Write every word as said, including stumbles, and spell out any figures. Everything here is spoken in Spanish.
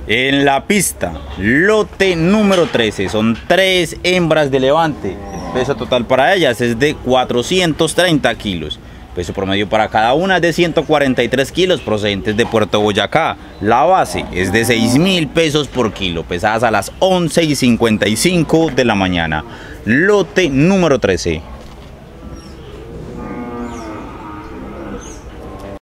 En la pista, lote número trece, son tres hembras de levante. El peso total para ellas es de cuatrocientos treinta kilos. Peso promedio para cada una es de ciento cuarenta y tres kilos, procedentes de Puerto Boyacá. La base es de seis mil pesos por kilo, pesadas a las once y cincuenta y cinco de la mañana. Lote número trece.